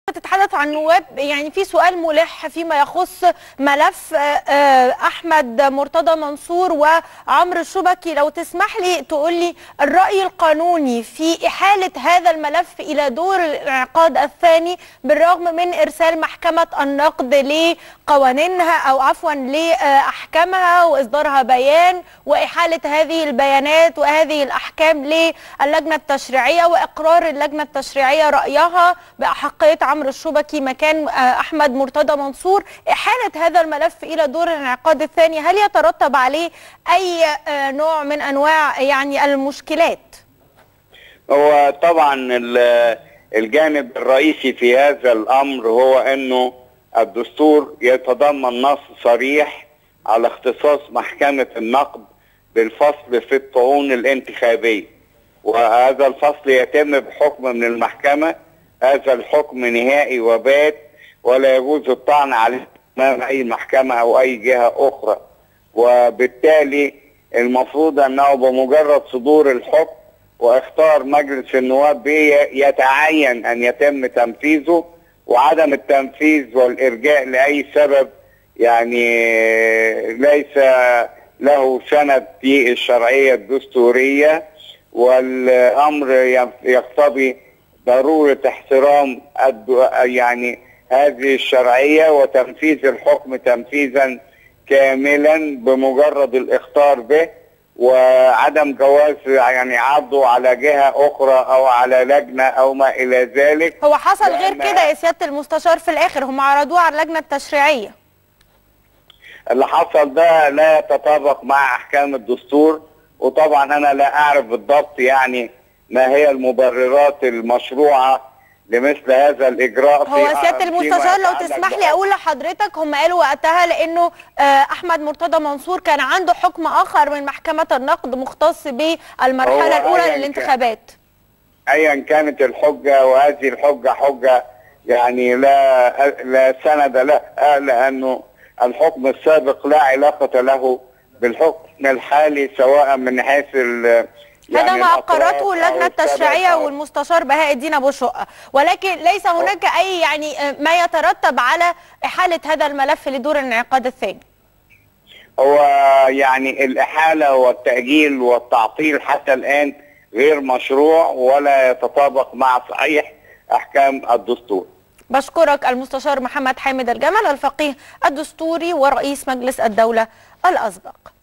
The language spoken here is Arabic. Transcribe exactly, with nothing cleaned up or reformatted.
تتحدث عن نواب، يعني في سؤال ملح فيما يخص ملف احمد مرتضى منصور وعمرو الشبكي. لو تسمح لي تقول لي الرأي القانوني في إحالة هذا الملف إلى دور الانعقاد الثاني بالرغم من إرسال محكمة النقد لقوانينها أو عفوا لأحكامها وإصدارها بيان وإحالة هذه البيانات وهذه الأحكام للجنة التشريعية وإقرار اللجنة التشريعية رأيها بأحقية عمرو الشبكي مكان احمد مرتضى منصور. احاله هذا الملف الى دور الانعقاد الثاني هل يترتب عليه اي نوع من انواع يعني المشكلات؟ هو طبعا الجانب الرئيسي في هذا الامر هو انه الدستور يتضمن نص صريح على اختصاص محكمه النقد بالفصل في الطعون الانتخابيه، وهذا الفصل يتم بحكم من المحكمه. هذا الحكم نهائي وبات ولا يجوز الطعن عليه امام اي محكمه او اي جهه اخرى، وبالتالي المفروض انه بمجرد صدور الحكم واختار مجلس النواب به يتعين ان يتم تنفيذه، وعدم التنفيذ والارجاء لاي سبب يعني ليس له سند في الشرعيه الدستوريه، والامر يقتضي ضرورة احترام يعني هذه الشرعية وتنفيذ الحكم تنفيذا كاملا بمجرد الاخطار به، وعدم جواز يعني عرضه على جهة أخرى أو على لجنة أو ما إلى ذلك. هو حصل غير كده يا سيادة المستشار، في الآخر هم عرضوه على اللجنة التشريعية. اللي حصل ده لا يتطابق مع أحكام الدستور، وطبعا أنا لا أعرف بالضبط يعني ما هي المبررات المشروعة لمثل هذا الإجراء. هو سيادة المستشار لو تسمح لي أقول لحضرتك، هم قالوا وقتها لأنه أحمد مرتضى منصور كان عنده حكم آخر من محكمة النقد مختص بالمرحلة الأولى للانتخابات. أيا كانت الحجة، وهذه الحجة حجة يعني لا لا سند لها، لأنه الحكم السابق لا علاقة له بالحكم الحالي سواء من حيث يعني هذا ما أقرته اللجنة التشريعية والمستشار بهاء الدين أبو شقة، ولكن ليس هناك أي يعني ما يترتب على إحالة هذا الملف لدور الانعقاد الثاني. هو يعني الإحالة والتأجيل والتعطيل حتى الآن غير مشروع ولا يتطابق مع صحيح أحكام الدستور. بشكرك المستشار محمد حامد الجمل، الفقيه الدستوري ورئيس مجلس الدولة الأسبق.